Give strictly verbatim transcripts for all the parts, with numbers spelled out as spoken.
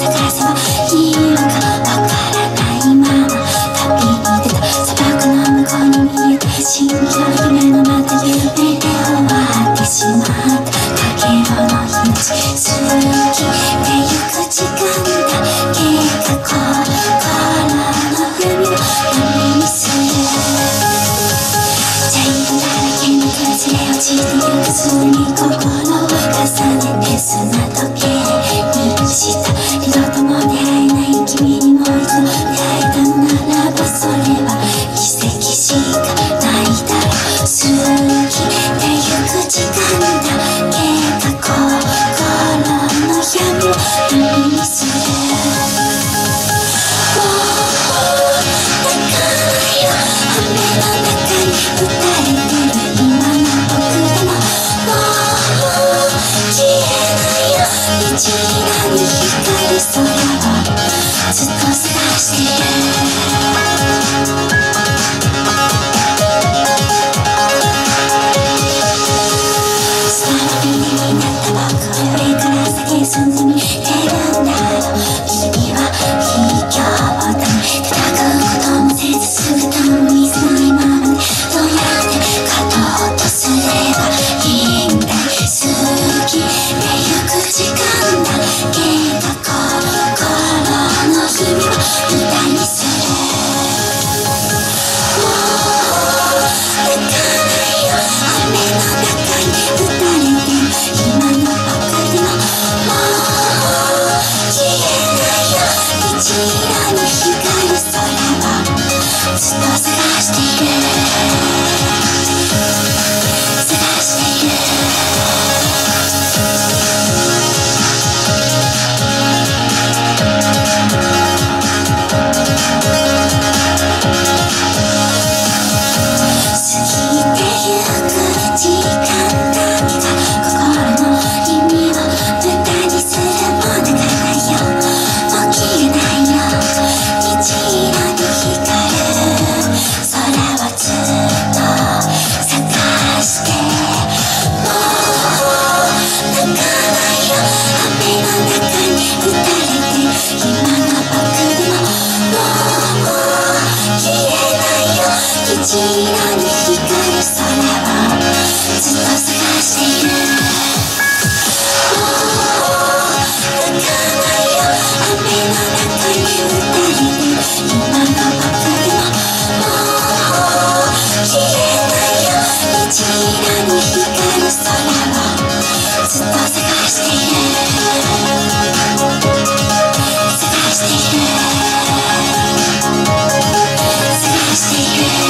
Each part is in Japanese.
探せばいいのかわからないまま旅に出た砂漠の向こうに見えた蜃気楼夢のまた夢で終わってしまったかげろの命過ぎてゆく時間だけが心の海を闇にする茶色だらけの崩れ落ちてゆく砂に心を重ねて砂時計にした二度とも出会えない君にもう一度出会えたならばそれは奇跡しかないだろう過ぎてゆく時間だけが心の闇を闇にするもう泣かないよ雨の中に打たれてる今の僕でももう消えないよ一覧に光る空をずっと探している空の峰になった僕は上から先へ進んで見てるんだろう君は非境をだめ叩くこともせず姿も見せないままでどうやって勝とうとすればいいんだい過ぎてゆく時間だけが心の日々を歌にするもう泣かないよ雨の中に打たれてる今の僕でももう消えないよ一覧に光る空をずっと探している探している過ぎてゆく時間だけが心の意味を無駄にする物語よもう消えないよ虹色に光る空をずっと探してもう泣かないよ雨の中に打たれて今の僕でももう消えないよ虹色に光る空をずっと探しているもう泣かないよ雨の中に打たれて今の僕でももう消えないよ虹色に光る空をずっと探している探している探している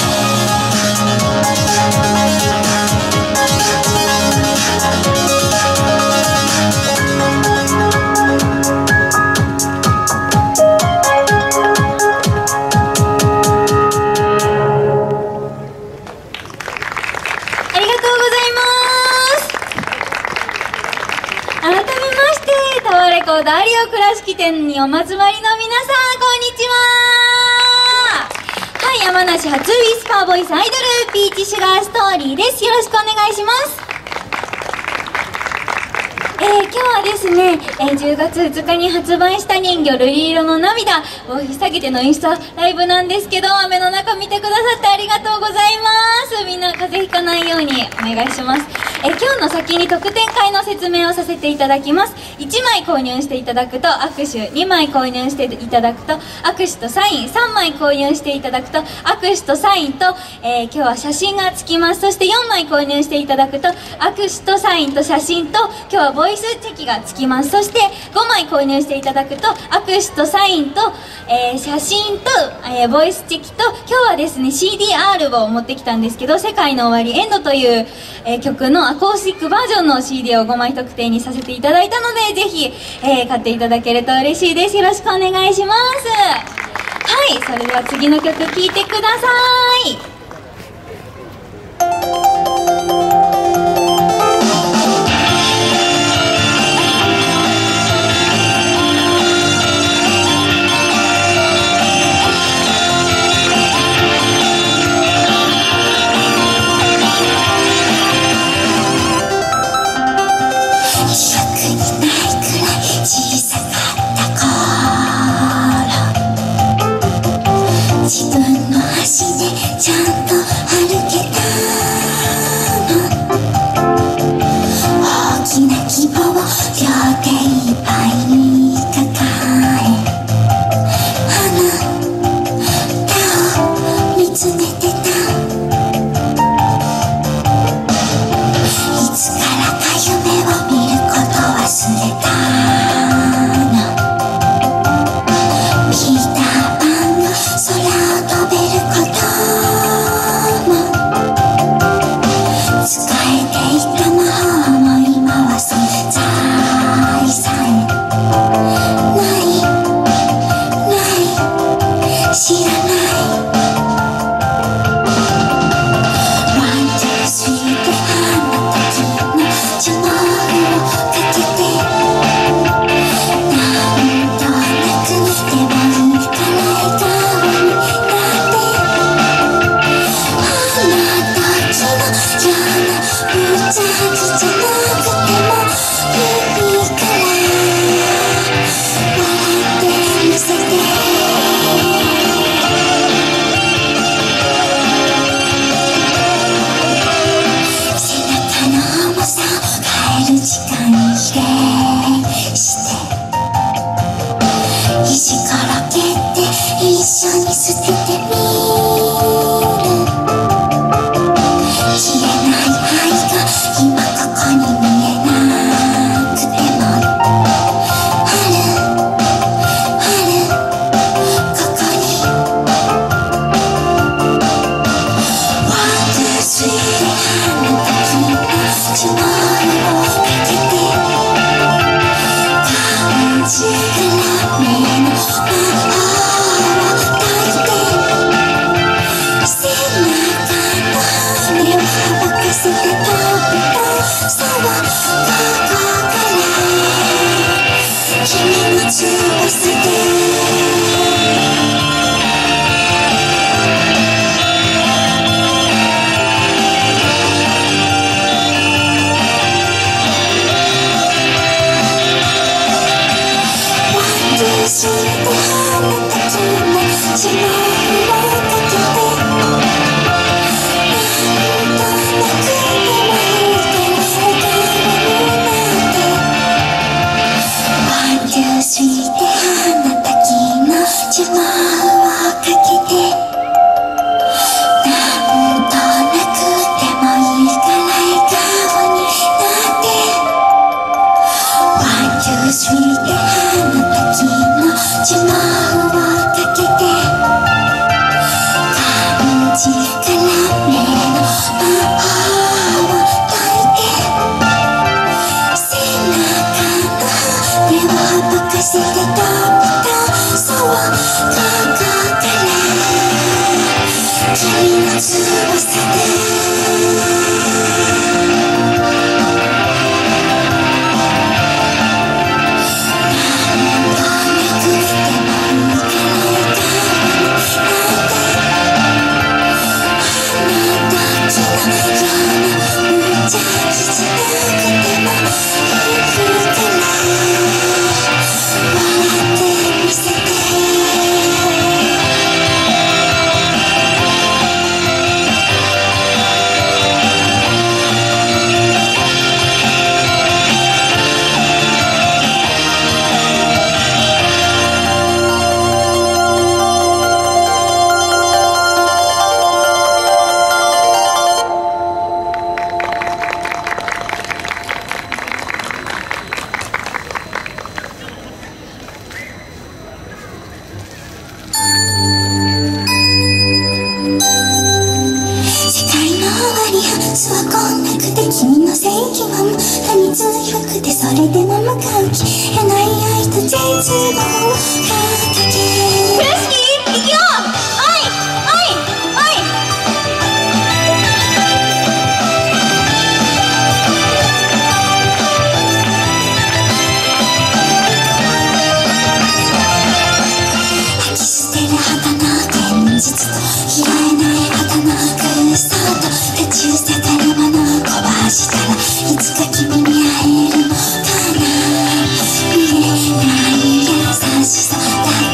ありがとうございます。改めましてタワーレコード有オ倉敷店にお集まりの皆さん、こんにちは。はい、山梨初ウィスパーボイスアイドルピーチシュガーストーリーです。よろしくお願いします。えー、今日はですね、えー、じゅうがつふつかに発売した人魚瑠璃色の涙を引っ提げてのインスタライブなんですけど、雨の中見てくださってありがとうございます。みんな風邪ひかないようにお願いします。えー、今日の先に特典会の説明をさせていただきます。いちまい購入していただくと握手、にまい購入していただくと握手とサイン、さんまい購入していただくと握手とサインと、えー、今日は写真がつきます。そしてよんまい購入していただくと握手とサインと写真と今日はボイスチェキがつきます。そしてごまい購入していただくと握手とサインと、えー、写真と、えー、ボイスチェキと今日はですね シーディーアール を持ってきたんですけど、世界の終わりエンドという、えー、曲のアコースティックバージョンの シーディー をごまい特典にさせていただいたので、ぜひ、えー、買っていただけると嬉しいです。よろしくお願いします。はい、それでは次の曲聴いてください。 記憶にないくらい小さかったちゃんと歩けたの。大きな希望を両手いっぱいに抱え、あなたを見つめてた。いつからか夢を見ること忘れたの。ピーターパンが空を飛べることも、使えていた魔法も今は存在さえないない知らない。ワン、ツー、スリーであの時の呪文をかけて、なんとなくでもいいから笑顔になって、あの時のような無邪気じゃなくてもいいから笑ってみせて。背中の重さを変える時間に比例して、石ころ蹴って一緒に捨ててみる。消えない愛が今ここに見えなくても、あるあるここに。ワン、ツー、スリーであの時の呪文をかけて、感じから目の魔法を解いて、背中の羽をはばかせて飛ぶと、そうここから君の翼で。それであの時の呪文をかけて、なんとなくでもいいから笑顔になって。ワン、ツー、スリーであの時の呪文をかけて、なんとなくでもいいから笑顔になって。ワン、ツー、スリーであの時の呪文をかけて、感じから目の魔法を解いて、背中の羽をはばかせて飛ぶと、そうここから君の翼で。はこんなくて君の正義は無駄に強くて、それでも向かう消えない愛と絶望を掲げ。 フラスキー行くよ。おいおいおい。 吐き捨てる旗の現実と拾えない旗の空想と立ちふさがるものを壊したらいつか君に会えるのかな。見えない優しさだ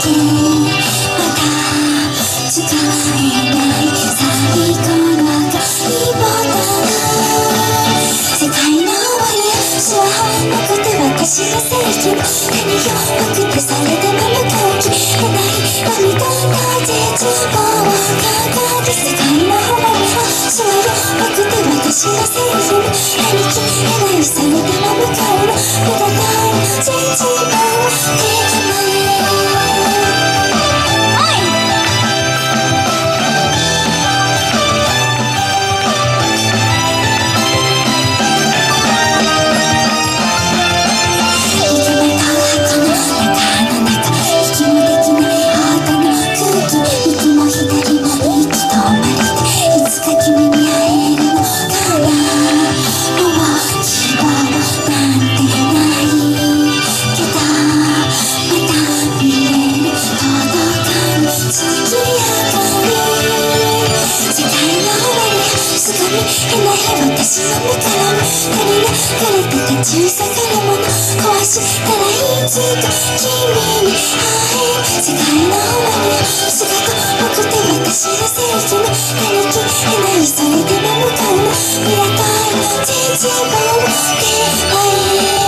ちさがるもの壊したらいつか君に会える世界の終わりの姿僕手が知らせる夢ありきれないそれでも向かうの未来の絶望の出会い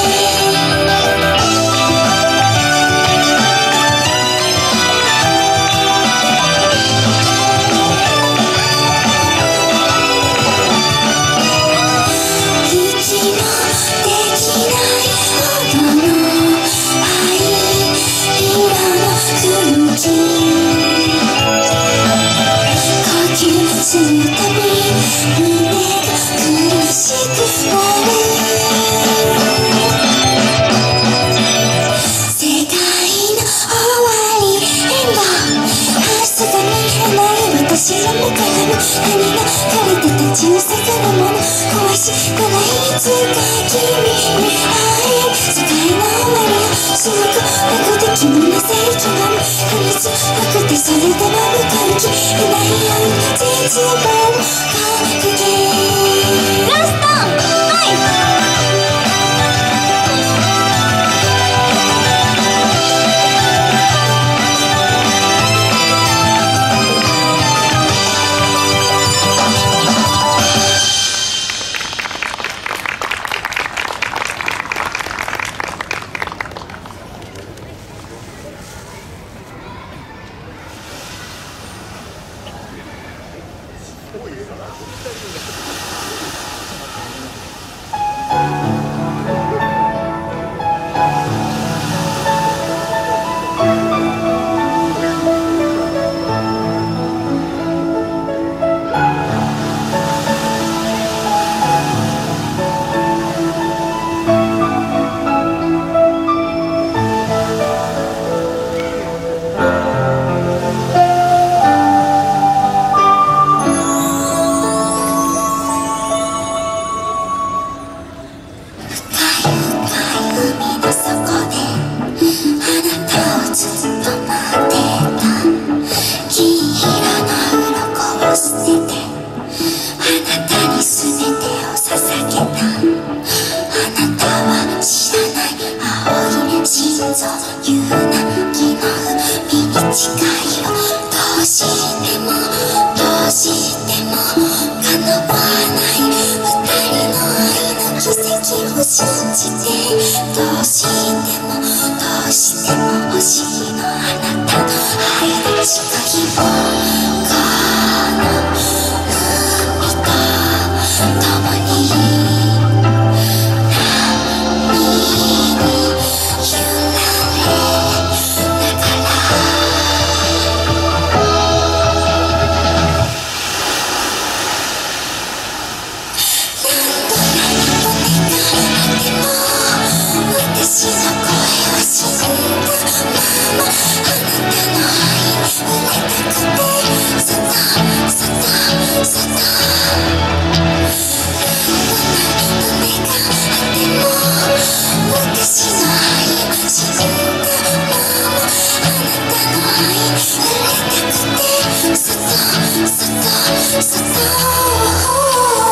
するたび胸が苦しくなる世界の終わりエンド明日が見えない私の目から何が枯れて立ち塞がるもの壊したらいつか君に会える世界の終わりをすごく楽で君のせい気が悲しくてそれでも向かう気いないような絶望を掲げラストはい信じてどうしてもどうしても欲しいのあなたの愛の近きをこの海と共に波に揺られながら私の声は死んだままあなたの愛触れたくてそのそのその何度願っても私の愛は死んだままあなたの愛触れたくてそのそのその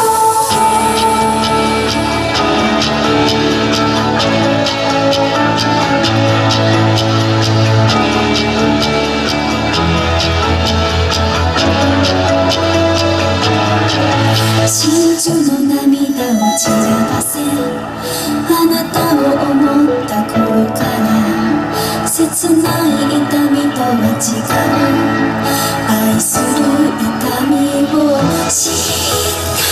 真珠の涙を散らばせあなたを思った頃から切ない痛みとは違う愛する痛みを知った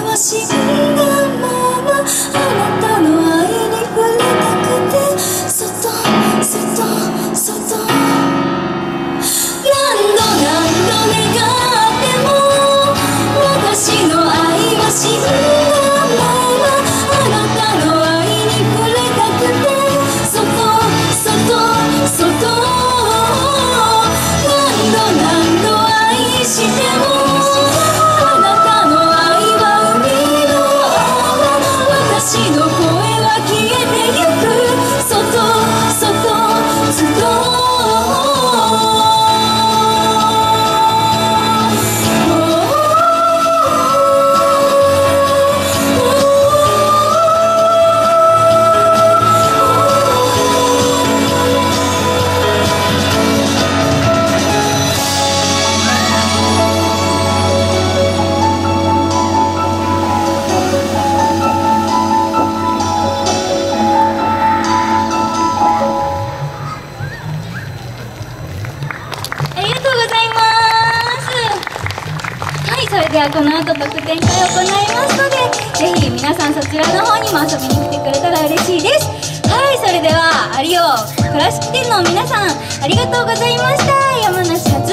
死んだままあなたの愛に触れたくてそではこの後特典会を行いますので、ぜひ皆さんそちらの方にも遊びに来てくれたら嬉しいです。はい、それでは有オクラシック店の皆さんありがとうございました。山梨